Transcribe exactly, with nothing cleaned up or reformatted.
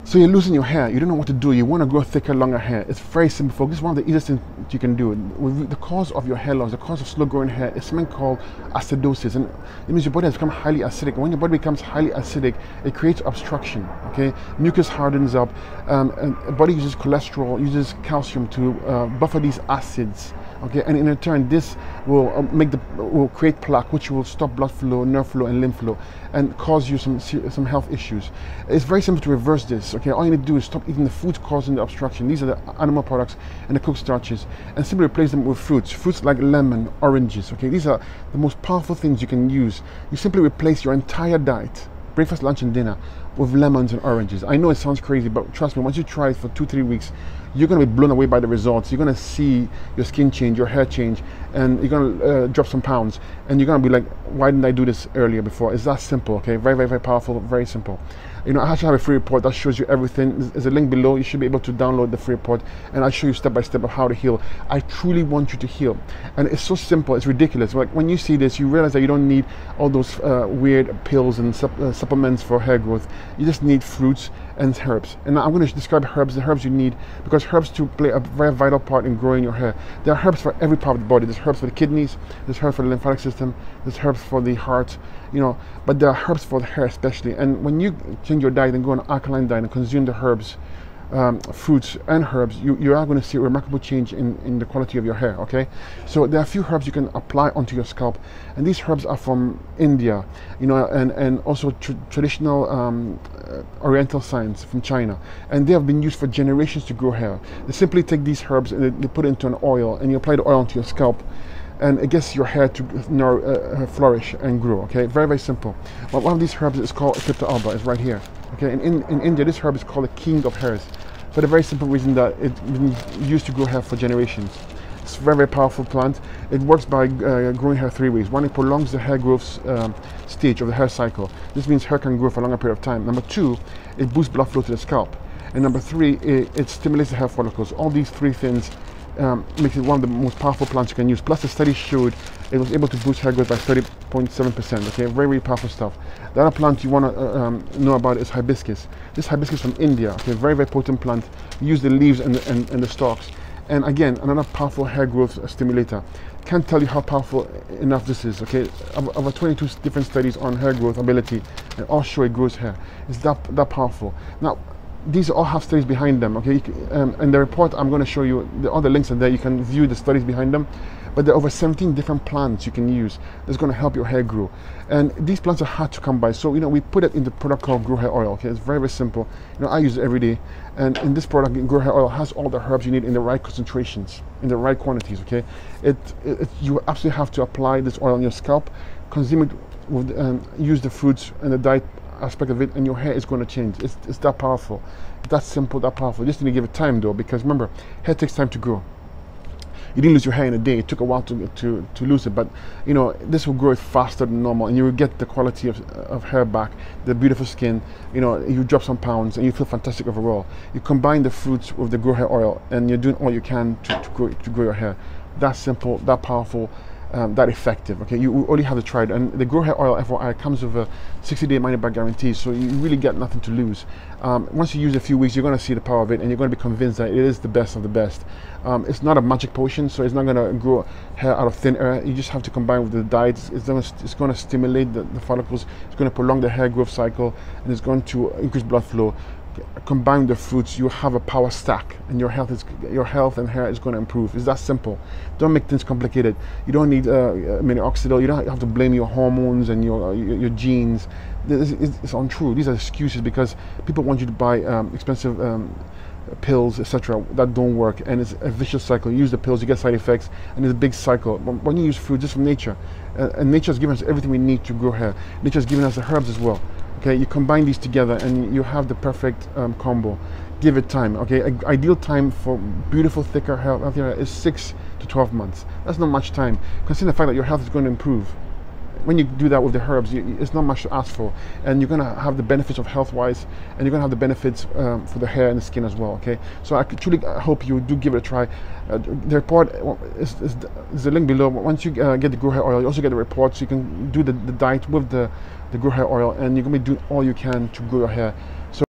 So you're losing your hair, you don't know what to do, you want to grow thicker, longer hair. It's very simple, folks. This is one of the easiest things you can do. The cause of your hair loss, the cause of slow growing hair is something called acidosis, and it means your body has become highly acidic. And when your body becomes highly acidic, it creates obstruction, okay? Mucus hardens up, um, and the body uses cholesterol, uses calcium to uh, buffer these acids, okay? And in turn, this will uh, make the will create plaque, which will stop blood flow, nerve flow, and lymph flow, and cause you some some health issues. It's very simple to reverse this, okay? All you need to do is stop eating the foods causing the obstruction. These are the animal products and the cooked starches, and simply replace them with fruits. Fruits like lemon, oranges, okay? These are the most powerful things you can use. You simply replace your entire diet, breakfast, lunch, and dinner, with lemons and oranges. I know it sounds crazy, but trust me, once you try it for two, three weeks, you're going to be blown away by the results. You're going to see your skin change, your hair change, and you're going to uh, drop some pounds. And you're going to be like, why didn't I do this earlier before? It's that simple, okay? Very, very, very powerful, very simple. You know, I actually have a free report that shows you everything. There's a link below. You should be able to download the free report, and I'll show you step by step of how to heal. I truly want you to heal, and it's so simple. It's ridiculous. Like when you see this, you realize that you don't need all those uh, weird pills and sup uh, supplements for hair growth. You just need fruits and herbs. And now I'm going to describe herbs, the herbs you need, because herbs to play a very vital part in growing your hair. There are herbs for every part of the body. There's herbs for the kidneys, there's herbs for the lymphatic system, there's herbs for the heart, you know, but there are herbs for the hair especially. And when you change your diet and go on an alkaline diet and consume the herbs, um, fruits and herbs, you, you are going to see a remarkable change in, in the quality of your hair, okay? So there are a few herbs you can apply onto your scalp, and these herbs are from India, you know, and, and also tr traditional um, uh, oriental science from China, and they have been used for generations to grow hair. They simply take these herbs and they, they put it into an oil, and you apply the oil onto your scalp, and it gets your hair to uh, flourish and grow, okay? Very, very simple. But one of these herbs is called Eucalyptus alba. It's right here, okay? And in, in India, this herb is called the king of hairs, for the very simple reason that it's been used to grow hair for generations. It's a very, very powerful plant. It works by uh, growing hair three ways. One, it prolongs the hair growth um, stage of the hair cycle. This means hair can grow for a longer period of time. Number two, it boosts blood flow to the scalp. And number three, it, it stimulates the hair follicles. All these three things Um, makes it one of the most powerful plants you can use. Plus, the study showed it was able to boost hair growth by thirty point seven percent. Okay, very, very powerful stuff. The other plant you want to uh, um, know about is hibiscus. This hibiscus from India. Okay, very, very potent plant. Use the leaves and the, and, and the stalks. And again, another powerful hair growth stimulator. Can't tell you how powerful enough this is. Okay, over twenty-two different studies on hair growth ability, and all show it grows hair. It's that that powerful. Now, these all have studies behind them, okay? Um, and the report I'm going to show you, the, all the links are there. You can view the studies behind them. But there are over seventeen different plants you can use that's going to help your hair grow. And these plants are hard to come by. So, you know, we put it in the product called Grow Hair Oil, okay? It's very, very simple. You know, I use it every day. And in this product, Grow Hair Oil has all the herbs you need in the right concentrations, in the right quantities, okay? It, it, it you absolutely have to apply this oil on your scalp, consume it with, um, use the fruits and the diet aspect of it, and your hair is going to change. It's, it's that powerful, that simple, that powerful. You just need to give it time though, because remember, hair takes time to grow. You didn't lose your hair in a day. It took a while to to, to lose it, but you know, this will grow faster than normal, and you will get the quality of, of hair back, the beautiful skin. You know, you drop some pounds and you feel fantastic overall. You combine the fruits with the Grow Hair Oil, and you're doing all you can to, to grow to grow your hair. That simple, that powerful, Um, that effective. Okay, you only have to try it. And the Grow Hair Oil F Y I comes with a sixty day money back guarantee, so you really get nothing to lose. Um, once you use a few weeks, you're going to see the power of it, and you're going to be convinced that it is the best of the best. Um, it's not a magic potion, so it's not going to grow hair out of thin air. You just have to combine with the diet. It's going to, it's going to stimulate the, the follicles. It's going to prolong the hair growth cycle, and it's going to increase blood flow. Combine the fruits, you have a power stack, and your health is your health and hair is going to improve. It's that simple. Don't make things complicated. You don't need uh, minoxidil. You don't have to blame your hormones and your uh, your, your genes. This is, it's untrue. These are excuses because people want you to buy um, expensive um, pills, et cetera. That don't work, and it's a vicious cycle. You use the pills, you get side effects, and it's a big cycle. When you use fruit, just from nature, uh, and nature has given us everything we need to grow hair. Nature has given us the herbs as well. Okay, you combine these together and you have the perfect um, combo. Give it time. Okay, a ideal time for beautiful, thicker hair, healthy hair is six to twelve months. That's not much time. Consider the fact that your health is going to improve. When you do that with the herbs, you, it's not much to ask for, and you're going to have the benefits of health-wise, and you're going to have the benefits um, for the hair and the skin as well. Okay, so I truly hope you do give it a try. Uh, the report is, is, is the link below. Once you uh, get the Grow Hair Oil, you also get the report, so you can do the, the diet with the the Grow Hair Oil, and you're going to be doing all you can to grow your hair. So